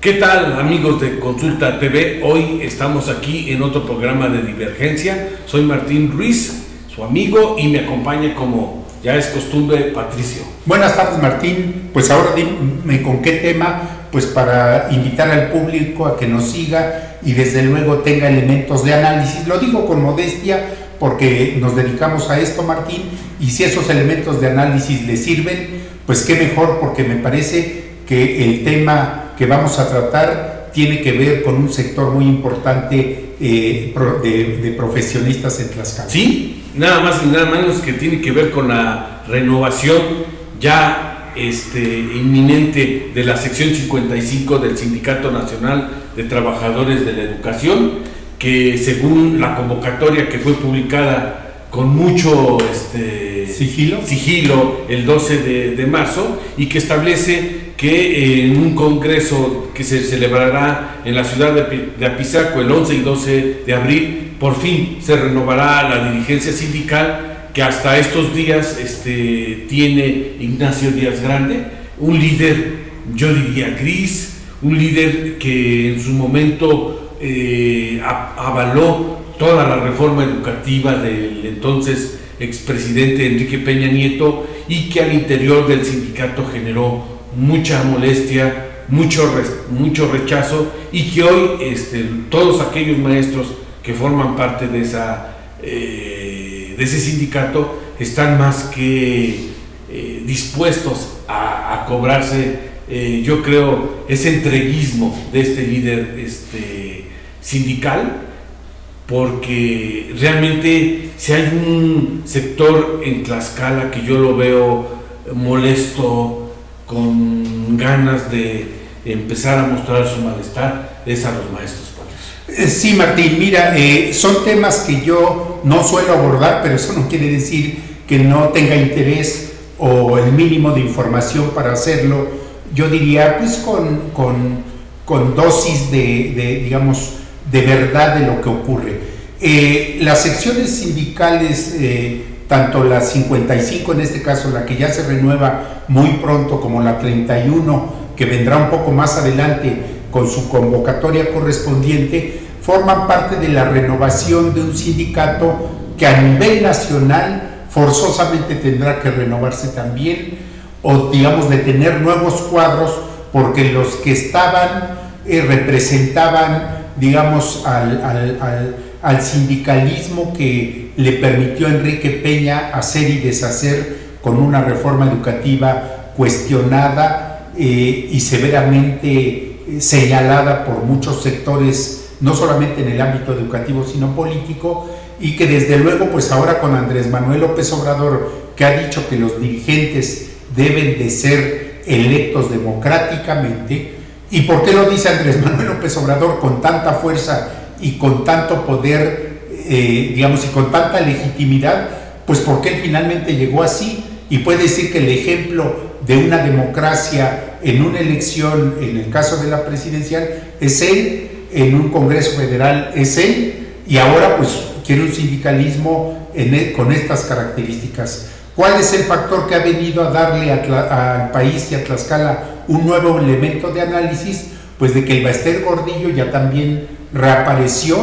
¿Qué tal, amigos de Consulta TV? Hoy estamos aquí en otro programa de Divergencia. Soy Martín Ruiz, su amigo, y me acompaña, como ya es costumbre, Patricio. Buenas tardes, Martín. Pues ahora dime con qué tema, pues para invitar al público a que nos siga y desde luego tenga elementos de análisis. Lo digo con modestia porque nos dedicamos a esto, Martín, y si esos elementos de análisis le sirven, pues qué mejor, porque me parece que el tema que vamos a tratar tiene que ver con un sector muy importante de profesionistas en Tlaxcala. Sí, nada más y nada menos que tiene que ver con la renovación ya inminente de la sección 55 del Sindicato Nacional de Trabajadores de la Educación, que según la convocatoria que fue publicada con mucho sigilo el 12 de marzo, y que establece que en un congreso que se celebrará en la ciudad de Apizaco el 11 y 12 de abril, por fin se renovará la dirigencia sindical que hasta estos días tiene Ignacio Díaz Grande, un líder, yo diría gris, un líder que en su momento avaló toda la reforma educativa del entonces expresidente Enrique Peña Nieto, y que al interior del sindicato generó mucha molestia, mucho rechazo, y que hoy todos aquellos maestros que forman parte de ese sindicato están más que dispuestos a cobrarse, yo creo, ese entreguismo de este líder sindical, porque realmente si hay un sector en Tlaxcala que yo lo veo molesto, con ganas de empezar a mostrar su malestar, es a los maestros. Sí, Martín, mira, son temas que yo no suelo abordar, pero eso no quiere decir que no tenga interés o el mínimo de información para hacerlo. Yo diría, pues con dosis digamos, de verdad de lo que ocurre. Las secciones sindicales, tanto la 55 en este caso, la que ya se renueva muy pronto, como la 31, que vendrá un poco más adelante con su convocatoria correspondiente, forman parte de la renovación de un sindicato que a nivel nacional forzosamente tendrá que renovarse también, o digamos de tener nuevos cuadros, porque los que estaban representaban, digamos, al sindicalismo que le permitió a Enrique Peña hacer y deshacer con una reforma educativa cuestionada y severamente señalada por muchos sectores, no solamente en el ámbito educativo sino político, y que desde luego pues ahora con Andrés Manuel López Obrador, que ha dicho que los dirigentes deben de ser electos democráticamente. ¿Y por qué lo dice Andrés Manuel López Obrador con tanta fuerza y con tanto poder, digamos, y con tanta legitimidad? Pues porque él finalmente llegó así, y puede decir que el ejemplo de una democracia en una elección, en el caso de la presidencial, es él, en un Congreso Federal es él, y ahora pues quiere un sindicalismo con estas características. ¿Cuál es el factor que ha venido a darle al país y a Tlaxcala un nuevo elemento de análisis? Pues de que el Baester Gordillo ya también reapareció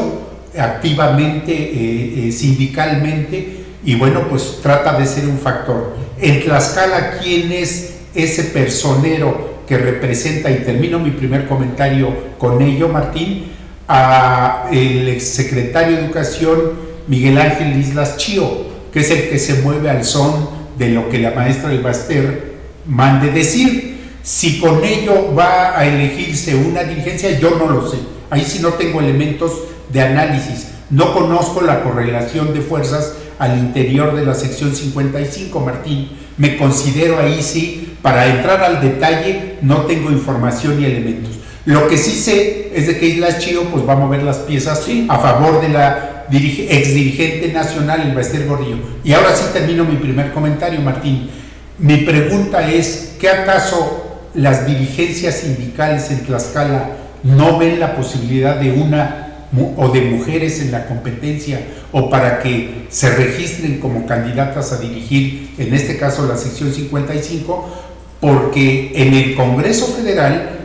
activamente, sindicalmente, y bueno, pues trata de ser un factor. En Tlaxcala, ¿quién es ese personero que representa? Y termino mi primer comentario con ello, Martín, a el exsecretario de Educación, Miguel Ángel Islas Chío, que es el que se mueve al son de lo que la maestra del Baester mande decir. Si con ello va a elegirse una dirigencia, yo no lo sé. Ahí sí no tengo elementos de análisis. No conozco la correlación de fuerzas al interior de la sección 55, Martín. Me considero ahí sí, para entrar al detalle, no tengo información ni elementos. Lo que sí sé es de que Islas Chío pues va a mover las piezas a favor de la exdirigente nacional, el Baester Gordillo. Y ahora sí termino mi primer comentario, Martín. Mi pregunta es, ¿qué acaso las dirigencias sindicales en Tlaxcala no ven la posibilidad de o de mujeres en la competencia, o para que se registren como candidatas a dirigir, en este caso la sección 55? Porque en el Congreso Federal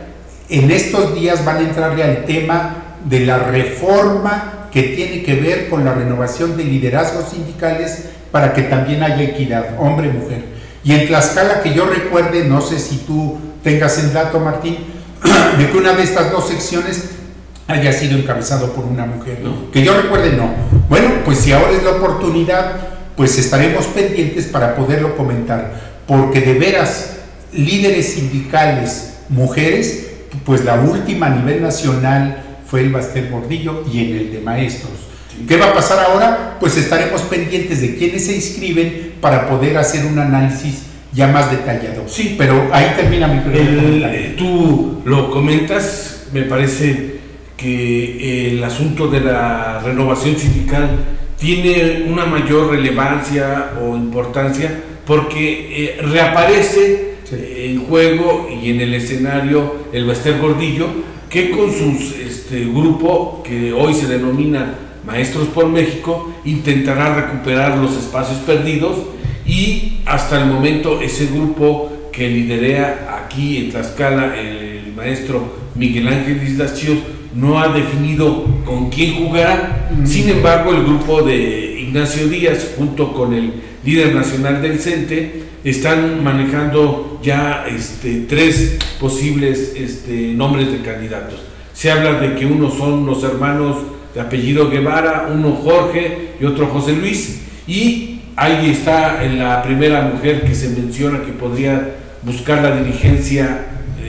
En estos días van a entrarle al tema de la reforma que tiene que ver con la renovación de liderazgos sindicales para que también haya equidad, hombre-mujer. Y en Tlaxcala, que yo recuerde, no sé si tú tengas el dato, Martín, de que una de estas dos secciones haya sido encabezado por una mujer, ¿no? Que yo recuerde, no. Bueno, pues si ahora es la oportunidad, pues estaremos pendientes para poderlo comentar, porque de veras, líderes sindicales, mujeres, pues la última a nivel nacional fue el Baster Gordillo y en el de maestros. Sí. ¿Qué va a pasar ahora? Pues estaremos pendientes de quiénes se inscriben para poder hacer un análisis ya más detallado. Sí, pero ahí termina mi pregunta. Tú lo comentas, me parece que el asunto de la renovación sindical tiene una mayor relevancia o importancia porque reaparece en juego y en el escenario el Baster Gordillo, que con sus grupo que hoy se denomina Maestros por México intentará recuperar los espacios perdidos, y hasta el momento ese grupo que liderea aquí en Tlaxcala el maestro Miguel Ángel Islas Chíos no ha definido con quién jugará. Sin embargo, el grupo de Ignacio Díaz junto con el líder nacional del CENTE están manejando ya 3 posibles nombres de candidatos. Se habla de que uno son los hermanos de apellido Guevara, uno Jorge y otro José Luis, y ahí está en la primera mujer que se menciona que podría buscar la dirigencia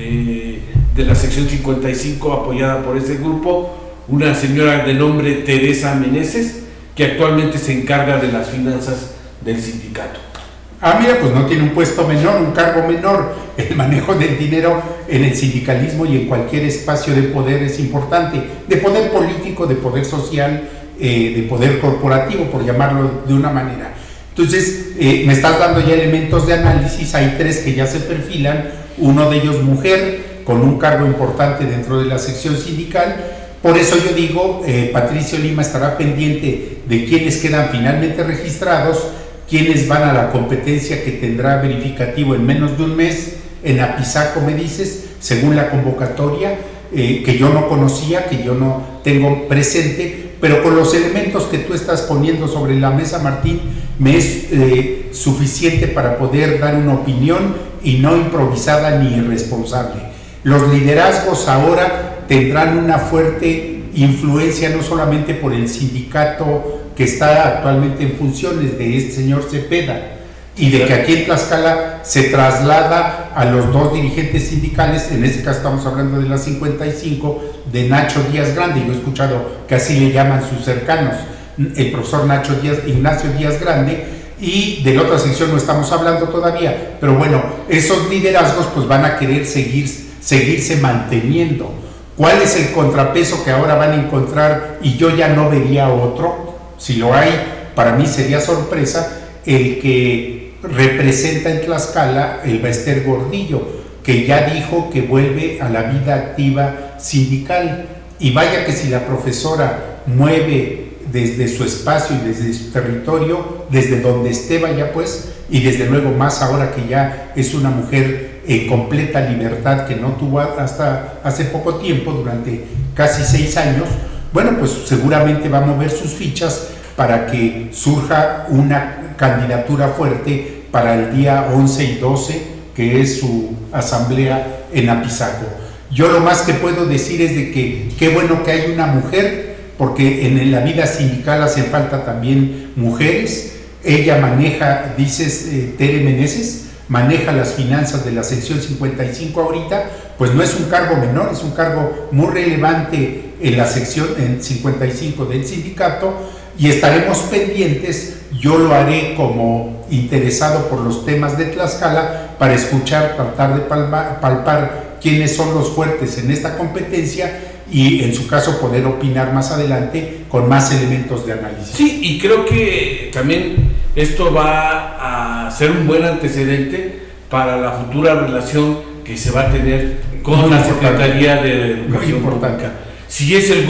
de la sección 55 apoyada por ese grupo, una señora de nombre Teresa Meneses, que actualmente se encarga de las finanzas del sindicato. Mira, pues no tiene un puesto menor, un cargo menor. El manejo del dinero en el sindicalismo y en cualquier espacio de poder es importante, de poder político, de poder social, de poder corporativo, por llamarlo de una manera. Entonces, me estás dando ya elementos de análisis. Hay 3 que ya se perfilan, uno de ellos mujer, con un cargo importante dentro de la sección sindical. Por eso yo digo, Patricio Lima estará pendiente de quiénes quedan finalmente registrados, quiénes van a la competencia que tendrá verificativo en menos de un mes, en Apizaco me dices, según la convocatoria, que yo no conocía, que yo no tengo presente, pero con los elementos que tú estás poniendo sobre la mesa, Martín, me es suficiente para poder dar una opinión y no improvisada ni irresponsable. Los liderazgos ahora tendrán una fuerte influencia no solamente por el sindicato que está actualmente en funciones de este señor Cepeda, y de que aquí en Tlaxcala se traslada a los 2 dirigentes sindicales, en este caso estamos hablando de la 55, de Nacho Díaz Grande. Yo he escuchado que así le llaman sus cercanos, el profesor Ignacio Díaz Grande, y de la otra sección no estamos hablando todavía, pero bueno, esos liderazgos pues van a querer seguirse manteniendo. ¿Cuál es el contrapeso que ahora van a encontrar? Y yo ya no vería otro, si lo hay, para mí sería sorpresa, el que representa en Tlaxcala el Baster Gordillo, que ya dijo que vuelve a la vida activa sindical. Y vaya que si la profesora mueve desde su espacio y desde su territorio, desde donde esté, vaya pues, y desde luego más ahora que ya es una mujer en completa libertad, que no tuvo hasta hace poco tiempo, durante casi 6 años, bueno, pues seguramente va a mover sus fichas para que surja una candidatura fuerte para el día 11 y 12, que es su asamblea en Apizaco. Yo lo más que puedo decir es de que qué bueno que hay una mujer, porque en la vida sindical hacen falta también mujeres. Ella maneja, dices, Tere Meneses, maneja las finanzas de la sección 55 ahorita, pues no es un cargo menor, es un cargo muy relevante en la sección en 55 del sindicato, y estaremos pendientes. Yo lo haré como interesado por los temas de Tlaxcala para escuchar, tratar de palpar quiénes son los fuertes en esta competencia y en su caso poder opinar más adelante con más elementos de análisis. Sí, y creo que también esto va a ser un buen antecedente para la futura relación que se va a tener con la Secretaría de Educación Pública. Si el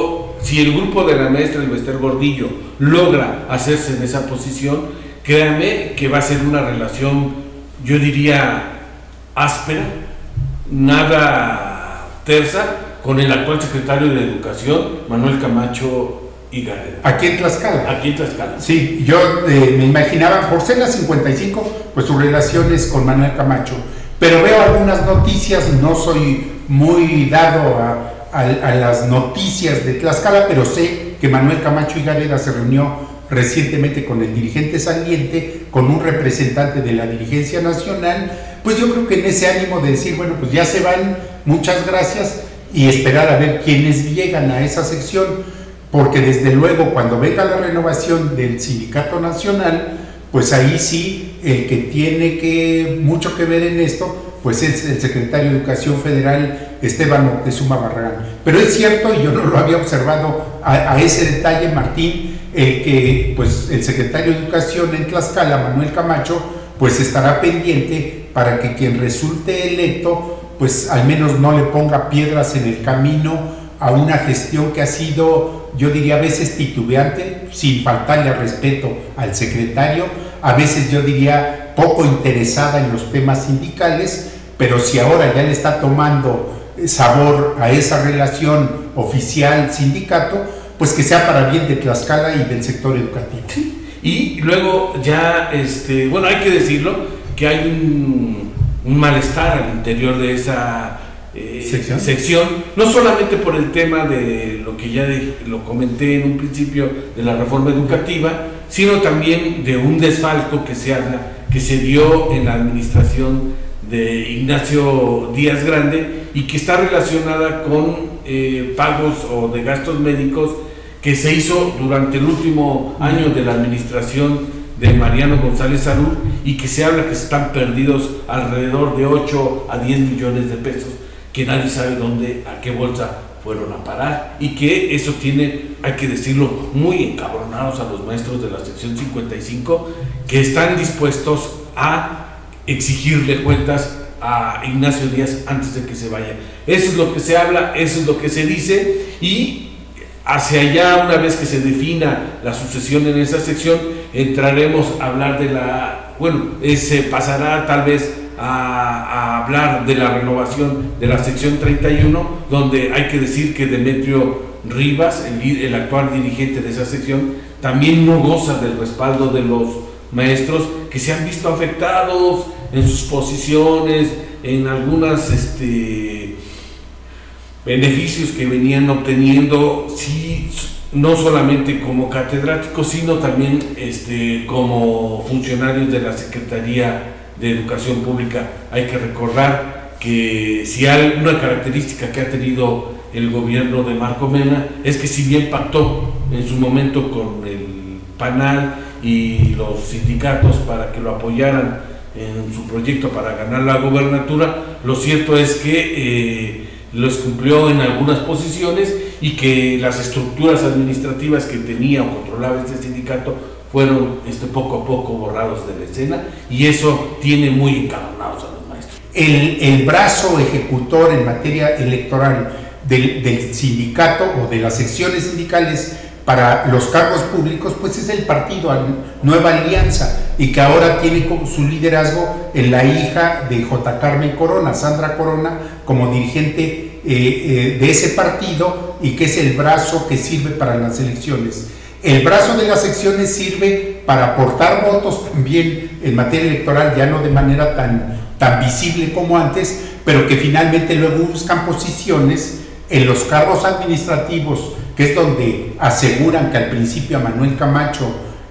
grupo de la maestra del Baster Gordillo logra hacerse en esa posición, créanme que va a ser una relación, yo diría, áspera, nada terza con el actual secretario de Educación, Manuel Camacho Higareda. Aquí en Tlaxcala. Aquí en Tlaxcala. Sí, yo me imaginaba, por ser la 55, pues sus relaciones con Manuel Camacho. Pero veo algunas noticias, no soy muy dado a las noticias de Tlaxcala, pero sé que Manuel Camacho Higareda se reunió recientemente con el dirigente saliente, con un representante de la dirigencia nacional, pues yo creo que en ese ánimo de decir, bueno, pues ya se van, muchas gracias, y esperar a ver quiénes llegan a esa sección, porque desde luego cuando venga la renovación del sindicato nacional, pues ahí sí, el que tiene mucho que ver en esto, pues es el secretario de Educación Federal, Esteban Moctezuma Barragán. Pero es cierto, y yo no lo había observado a ese detalle, Martín, que pues el secretario de Educación en Tlaxcala, Manuel Camacho, pues estará pendiente para que quien resulte electo, pues al menos no le ponga piedras en el camino a una gestión que ha sido, yo diría, a veces titubeante, sin faltarle al respeto al secretario, a veces yo diría poco interesada en los temas sindicales, pero si ahora ya le está tomando sabor a esa relación oficial-sindicato, pues que sea para bien de Tlaxcala y del sector educativo. Sí. Y luego ya, bueno, hay que decirlo, que hay un malestar al interior de esa sección, no solamente por el tema de lo que ya lo comenté en un principio de la reforma educativa, sino también de un desfalco que se dio en la administración de Ignacio Díaz Grande y que está relacionada con pagos o de gastos médicos que se hizo durante el último año de la administración de Mariano González Sarur, y que se habla que están perdidos alrededor de 8 a 10 millones de pesos, que nadie sabe dónde, a qué bolsa fueron a parar, y que eso tiene, hay que decirlo, muy encabronados a los maestros de la sección 55, que están dispuestos a exigirle cuentas a Ignacio Díaz antes de que se vaya. Eso es lo que se habla, eso es lo que se dice, y hacia allá, una vez que se defina la sucesión en esa sección, entraremos a hablar de se pasará tal vez a hablar de la renovación de la sección 31, donde hay que decir que Demetrio Rivas, el actual dirigente de esa sección, también no goza del respaldo de los maestros, que se han visto afectados en sus posiciones, en algunas beneficios que venían obteniendo, sí, no solamente como catedráticos, sino también como funcionarios de la Secretaría de Educación Pública. Hay que recordar que si hay una característica que ha tenido el gobierno de Marco Mena, es que si bien pactó en su momento con el PANAL y los sindicatos para que lo apoyaran en su proyecto para ganar la gobernatura, lo cierto es que los cumplió en algunas posiciones, y que las estructuras administrativas que tenía o controlaba este sindicato fueron poco a poco borrados de la escena, y eso tiene muy encabronados a los maestros. El brazo ejecutor en materia electoral del sindicato o de las secciones sindicales para los cargos públicos, pues es el partido Nueva Alianza, y que ahora tiene como su liderazgo en la hija de J. Carmen Corona, Sandra Corona, como dirigente de ese partido, y que es el brazo que sirve para las elecciones. El brazo de las secciones sirve para aportar votos también en materia electoral, ya no de manera tan visible como antes, pero que finalmente luego buscan posiciones en los cargos administrativos, que es donde aseguran que al principio a Manuel Camacho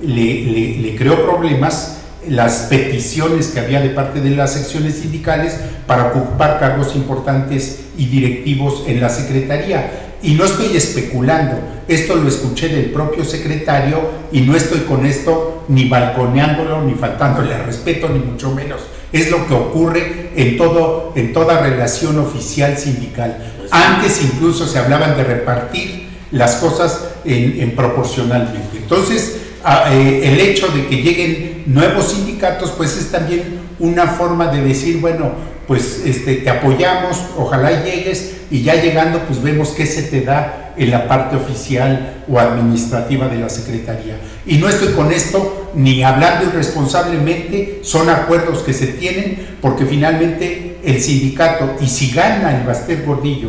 le creó problemas las peticiones que había de parte de las secciones sindicales para ocupar cargos importantes y directivos en la Secretaría. Y no estoy especulando, esto lo escuché del propio secretario, y no estoy con esto ni balconeándolo, ni faltándole al respeto, ni mucho menos. Es lo que ocurre en toda relación oficial sindical. Antes incluso se hablaban de repartir las cosas en proporcionalmente. Entonces, el hecho de que lleguen nuevos sindicatos, pues es también una forma de decir, bueno, pues te apoyamos, ojalá llegues, y ya llegando pues vemos qué se te da en la parte oficial o administrativa de la Secretaría. Y no estoy con esto ni hablando irresponsablemente, son acuerdos que se tienen, porque finalmente el sindicato, y si gana el Baster Gordillo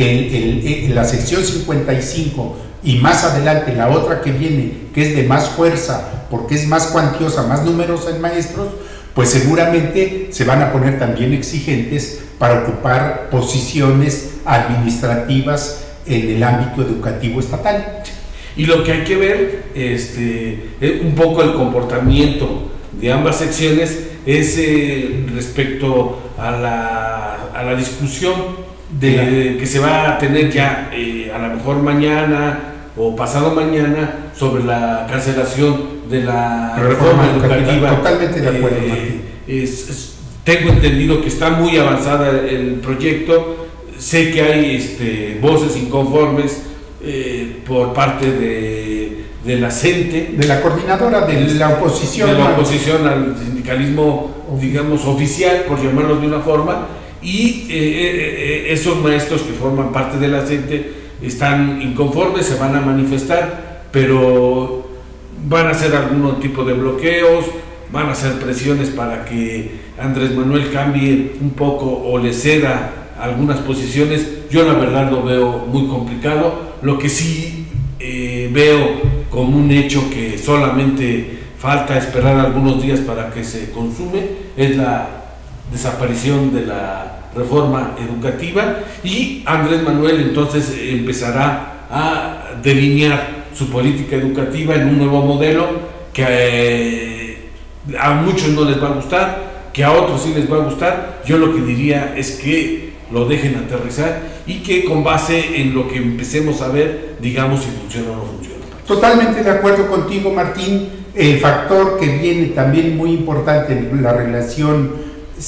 la sección 55 y más adelante la otra que viene, que es de más fuerza, porque es más cuantiosa, más numerosa en maestros, pues seguramente se van a poner también exigentes para ocupar posiciones administrativas en el ámbito educativo estatal. Y lo que hay que ver es un poco el comportamiento de ambas secciones es respecto a la discusión que se va a tener ya a lo mejor mañana o pasado mañana sobre la cancelación de la reforma educativa. Totalmente de acuerdo, Martín. Tengo entendido que está muy avanzada el proyecto. Sé que hay voces inconformes por parte de la CENTE, de la coordinadora de la oposición, al sindicalismo, digamos, oficial, por llamarlo de una forma, y esos maestros que forman parte de la CENTE están inconformes, se van a manifestar, pero van a hacer algún tipo de bloqueos, van a hacer presiones para que Andrés Manuel cambie un poco o le ceda algunas posiciones. Yo la verdad lo veo muy complicado. Lo que sí veo como un hecho que solamente falta esperar algunos días para que se consume es la desaparición de la reforma educativa, y Andrés Manuel entonces empezará a delinear su política educativa en un nuevo modelo que a muchos no les va a gustar, que a otros sí les va a gustar. Yo lo que diría es que lo dejen aterrizar y que con base en lo que empecemos a ver, digamos si funciona o no funciona. Totalmente de acuerdo contigo, Martín. El factor que viene también muy importante en la relación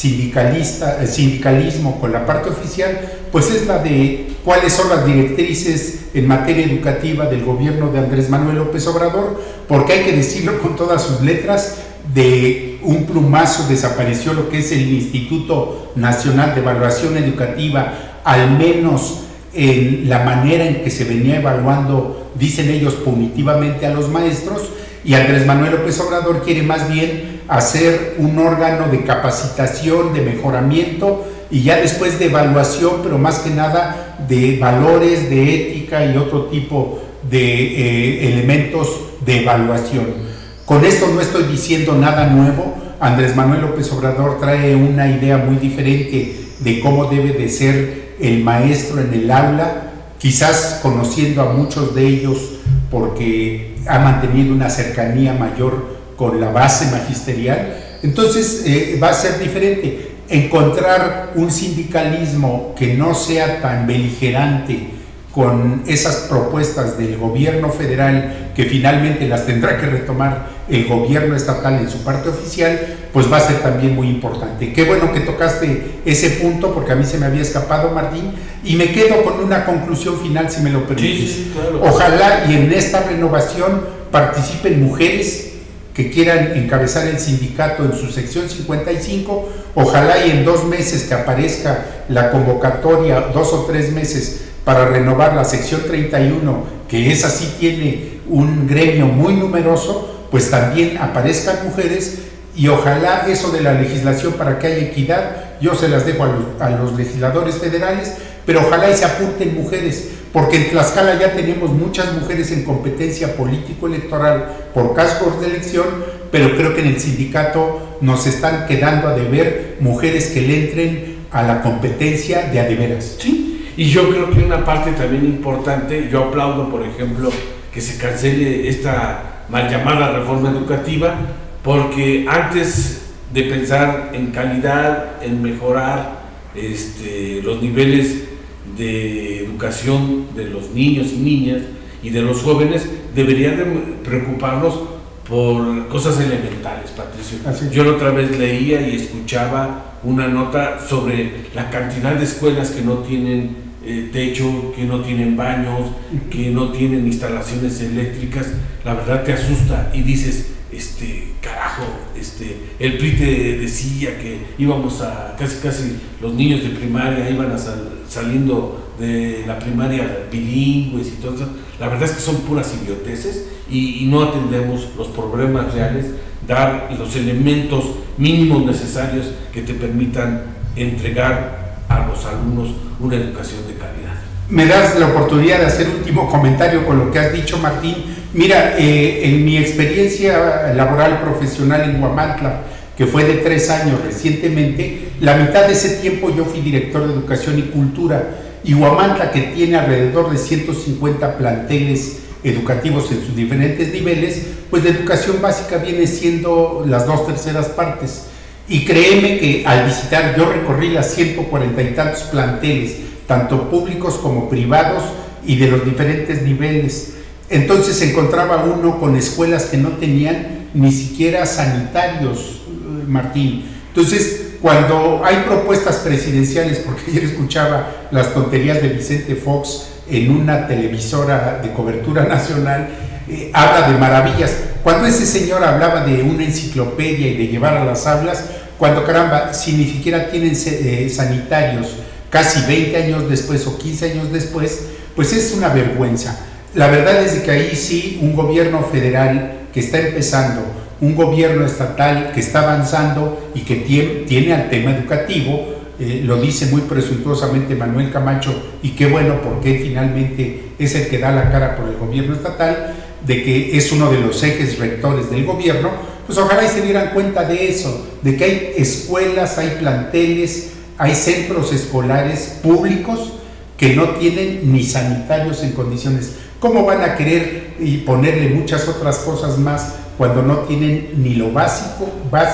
sindicalismo con la parte oficial, pues es la de cuáles son las directrices en materia educativa del gobierno de Andrés Manuel López Obrador, porque hay que decirlo con todas sus letras, de un plumazo desapareció lo que es el Instituto Nacional de Evaluación Educativa, al menos en la manera en que se venía evaluando, dicen ellos, punitivamente a los maestros, y Andrés Manuel López Obrador quiere más bien hacer un órgano de capacitación, de mejoramiento y ya después de evaluación, pero más que nada de valores, de ética y otro tipo de elementos de evaluación. Con esto no estoy diciendo nada nuevo. Andrés Manuel López Obrador trae una idea muy diferente de cómo debe de ser el maestro en el aula, quizás conociendo a muchos de ellos porque ha mantenido una cercanía mayor con la base magisterial. Entonces va a ser diferente. Encontrar un sindicalismo que no sea tan beligerante con esas propuestas del gobierno federal, que finalmente las tendrá que retomar el gobierno estatal en su parte oficial, pues va a ser también muy importante. Qué bueno que tocaste ese punto, porque a mí se me había escapado, Martín, y me quedo con una conclusión final, si me lo permites. Sí, claro. Ojalá y en esta renovación participen mujeres que quieran encabezar el sindicato en su sección 55, ojalá y en 2 meses que aparezca la convocatoria, 2 o 3 meses, para renovar la sección 31, que esa sí tiene un gremio muy numeroso, pues también aparezcan mujeres, y ojalá eso de la legislación para que haya equidad, yo se las dejo a los legisladores federales, pero ojalá y se apunten mujeres, porque en Tlaxcala ya tenemos muchas mujeres en competencia político-electoral por cargos de elección, pero creo que en el sindicato nos están quedando a deber mujeres que le entren a la competencia de a de veras. Sí. Y yo creo que una parte también importante, yo aplaudo, por ejemplo, que se cancele esta mal llamada reforma educativa, porque antes de pensar en calidad, en mejorar los niveles de educación de los niños y niñas y de los jóvenes, deberían de preocuparnos por cosas elementales, Patricio. Yo la otra vez leía y escuchaba una nota sobre la cantidad de escuelas que no tienen techo, que no tienen baños, que no tienen instalaciones eléctricas. La verdad te asusta y dices, carajo, el PRI te decía que íbamos a, casi los niños de primaria iban saliendo de la primaria bilingües y todo eso. La verdad es que son puras idioteces y no atendemos los problemas reales, dar los elementos mínimos necesarios que te permitan entregar a los alumnos una educación de calidad. Me das la oportunidad de hacer último comentario con lo que has dicho, Martín. Mira, en mi experiencia laboral profesional en Huamantla, que fue de 3 años recientemente, la mitad de ese tiempo yo fui director de Educación y Cultura, y Huamantla, que tiene alrededor de 150 planteles educativos en sus diferentes niveles, pues de educación básica viene siendo las 2/3 partes. Y créeme que al visitar, yo recorrí las 140 y tantos planteles, tanto públicos como privados y de los diferentes niveles. Entonces encontraba uno con escuelas que no tenían ni siquiera sanitarios, Martín. Entonces, cuando hay propuestas presidenciales, porque ayer escuchaba las tonterías de Vicente Fox en una televisora de cobertura nacional, habla de maravillas. Cuando ese señor hablaba de una enciclopedia y de llevar a las aulas, cuando caramba, si ni siquiera tienen sanitarios, casi 20 años después o 15 años después, pues es una vergüenza. La verdad es que ahí sí, un gobierno federal que está empezando, un gobierno estatal que está avanzando y que tiene al tema educativo, lo dice muy presuntuosamente Manuel Camacho, y qué bueno, porque finalmente es el que da la cara por el gobierno estatal, de que es uno de los ejes rectores del gobierno. Pues ojalá y se dieran cuenta de eso, de que hay escuelas, hay planteles, hay centros escolares públicos que no tienen ni sanitarios en condiciones. ¿Cómo van a querer y ponerle muchas otras cosas más cuando no tienen ni lo básico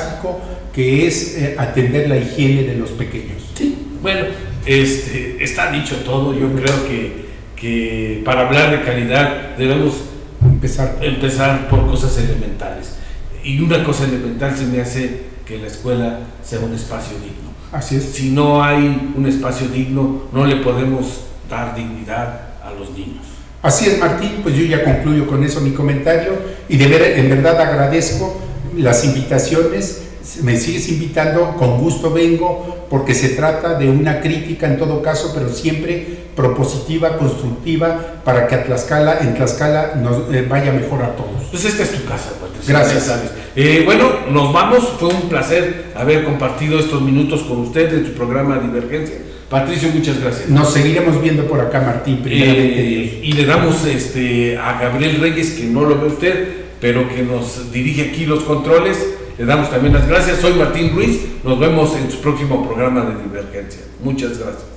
que es atender la higiene de los pequeños? Sí, bueno, está dicho todo. Yo creo que para hablar de calidad debemos empezar por cosas elementales. Y una cosa elemental se me hace que la escuela sea un espacio digno. Así es. Si no hay un espacio digno, no le podemos dar dignidad a los niños. Así es, Martín, pues yo ya concluyo con eso mi comentario, y en verdad agradezco las invitaciones. Me sigues invitando, con gusto vengo, porque se trata de una crítica en todo caso, pero siempre propositiva, constructiva, para que en Tlaxcala nos vaya mejor a todos. Pues esta es tu casa, Patricio. Gracias. Bueno, nos vamos. Fue un placer haber compartido estos minutos con usted en tu programa Divergencia. Patricio, muchas gracias. Nos seguiremos viendo por acá, Martín, primeramente Dios. Y le damos a Gabriel Reyes, que no lo ve usted, pero que nos dirige aquí los controles. Le damos también las gracias. Soy Martín Ruiz. Nos vemos en su próximo programa de Divergencia. Muchas gracias.